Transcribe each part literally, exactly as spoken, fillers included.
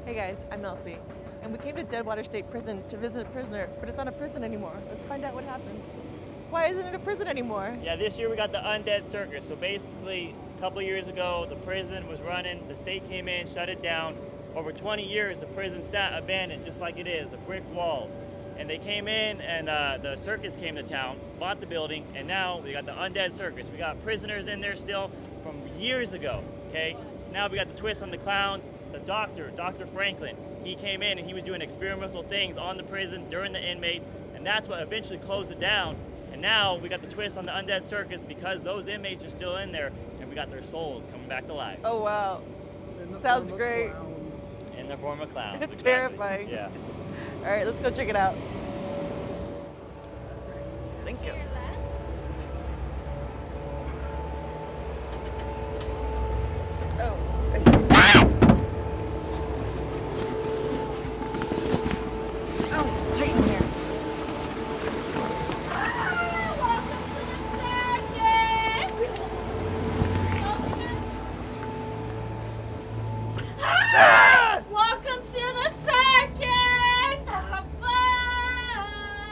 Hey guys, I'm Elsie, and we came to DeadWater State Prison to visit a prisoner, but it's not a prison anymore. Let's find out what happened. Why isn't it a prison anymore? Yeah, this year we got the Undead Circus. So basically, a couple years ago, the prison was running, the state came in, shut it down. Over twenty years, the prison sat abandoned, just like it is, the brick walls. And they came in, and uh, the circus came to town, bought the building, and now we got the Undead Circus. We got prisoners in there still from years ago, okay? Now we got the twist on the clowns. The doctor, Doctor Franklin, he came in and he was doing experimental things on the prison during the inmates, and that's what eventually closed it down. And now we got the twist on the Undead Circus because those inmates are still in there, and we got their souls coming back to life. Oh wow, sounds great. In the form of clowns. Exactly. Terrifying. Yeah. All right, let's go check it out. Thank you. Oh, I see. Oh, it's tight in here. Welcome to the circus! Have fun!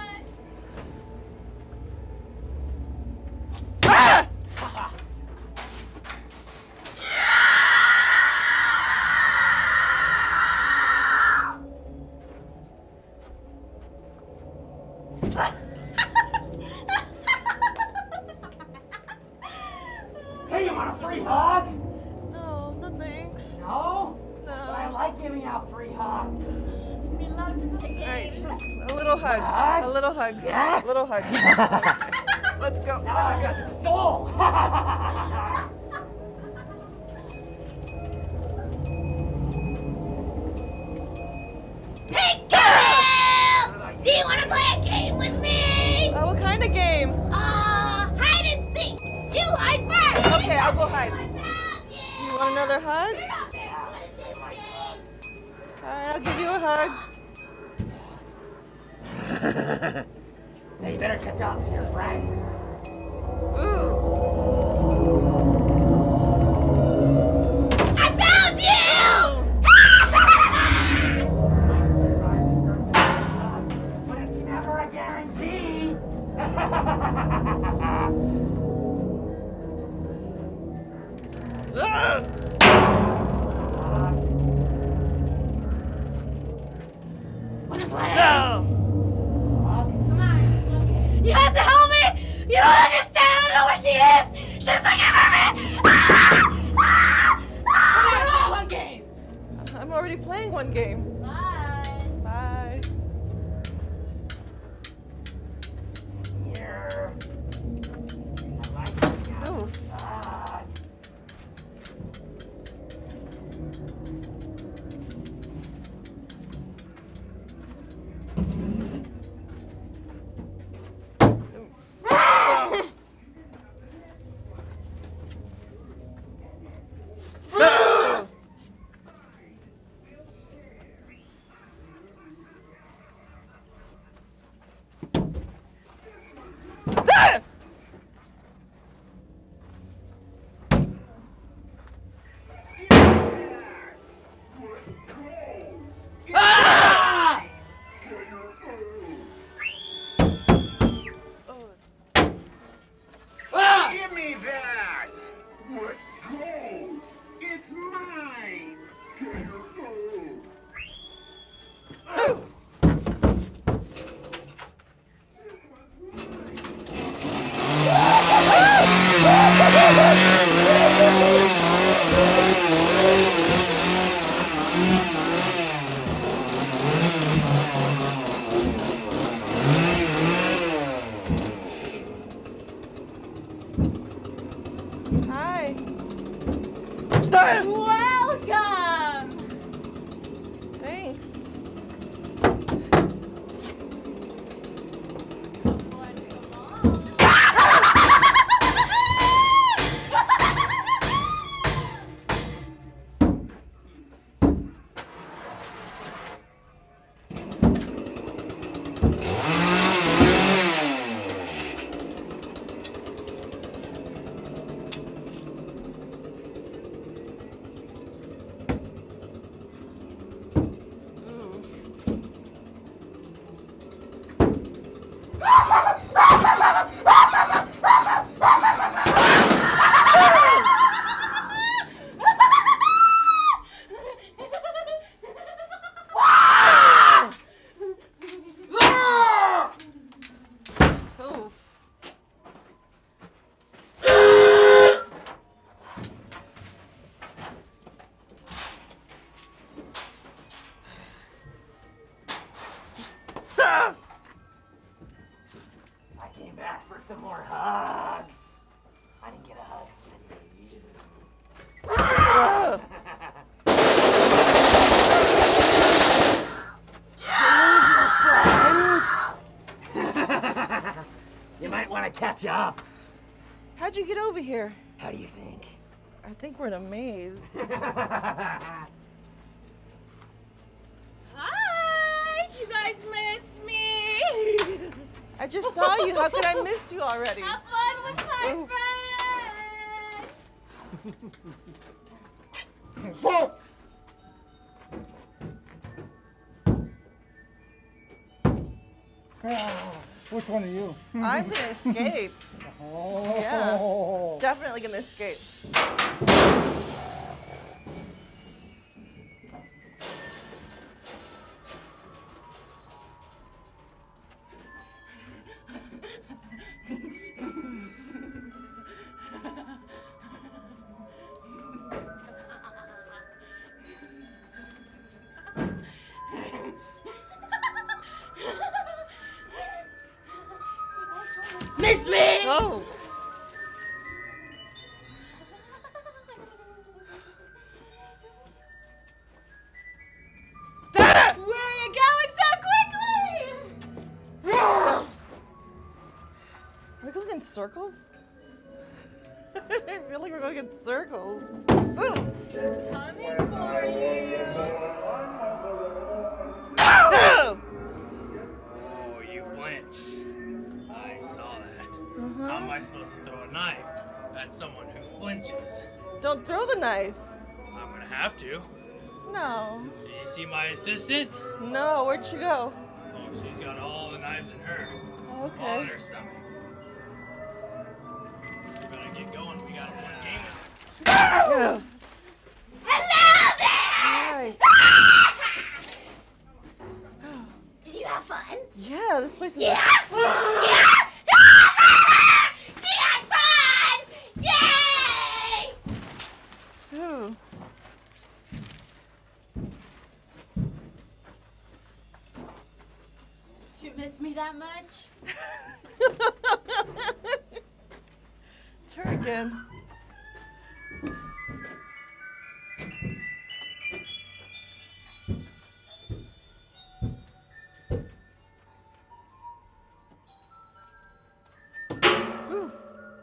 Ah! Hey, you want a free hug? No, no thanks. No? No. I like giving out free hugs. We love to play All right, games. just a little hug. hug? A little hug. Yeah? A little hug. Let's go. Ah, Let's go. your soul. Hey, Kyle! Do you want to play a game with me? Oh, what kind of game? Uh, hide and seek. You hide first. Okay, I'll go hide. Do Do you want another hug? All right, I'll give you a hug. Now you better catch up to your friends. Ooh. I found you! But it's never a guarantee. Ah! Wanna play? No. Come on. You have to help me! You don't understand! I don't know where she is! She's looking for me! Ah! Ah! Ah! One game. I'm already playing one game. Bye. Bye. Here. I like your Oof. hugs. No. Ah! Ah! Oh. Ah! Give me that! Let go! It's mine! Can you go? Oh. Hi. Welcome! How'd you get over here? How do you think? I think we're in a maze. Hi! You guys miss me! I just saw you. How could I miss you already? Have fun with my Oof. friends! Which one are you? I'm gonna escape. Oh. Yeah, definitely gonna escape. Miss me! Oh. Ah! Where are you going so quickly? Are we going in circles? I feel like we're going in circles. Ooh. Coming for you. Oh! Oh, you flinch. I saw that. Uh-huh. How am I supposed to throw a knife at someone who flinches? Don't throw the knife. I'm gonna have to. No. Did you see my assistant? No, where'd she go? Oh, she's got all the knives in her. All in Okay. her stomach. We better get going. We got another game. Yeah. Hello there! Hi. Did you have fun? Yeah, this place is. Yeah! Yeah! She had fun! Yay! Ooh. You miss me that much? It's her again. Ooh.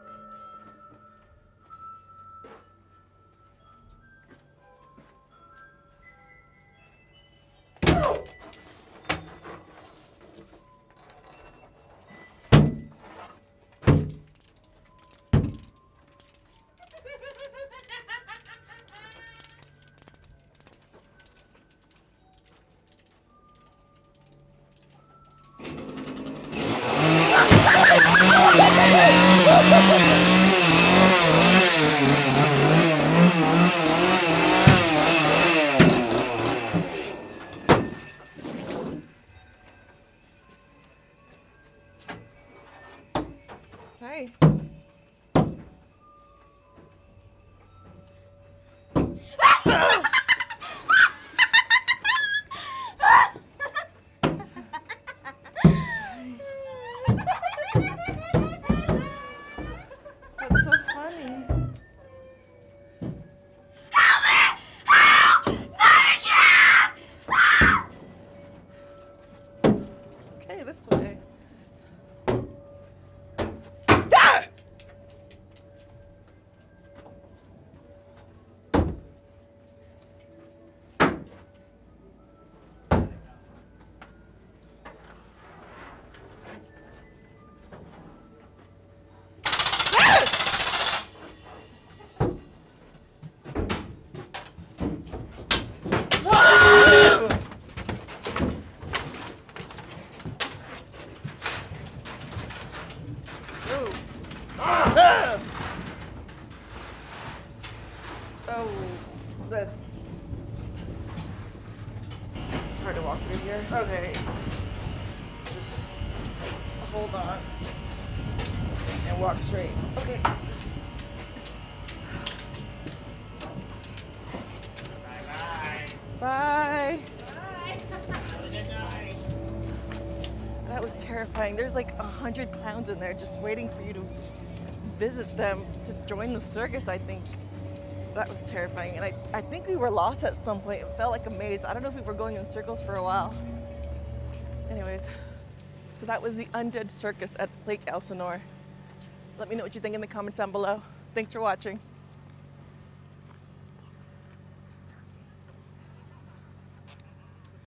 Hey. That's so funny. Okay, this way. Ah! Ooh. Ah! Oh, that's it's hard to walk through here. Okay, just hold on and walk straight. Okay. Bye. That was terrifying. There's like a hundred clowns in there just waiting for you to visit them to join the circus, I think. That was terrifying. And I, I think we were lost at some point. It felt like a maze. I don't know if we were going in circles for a while. Anyways, so that was the Undead Circus at Lake Elsinore. Let me know what you think in the comments down below. Thanks for watching.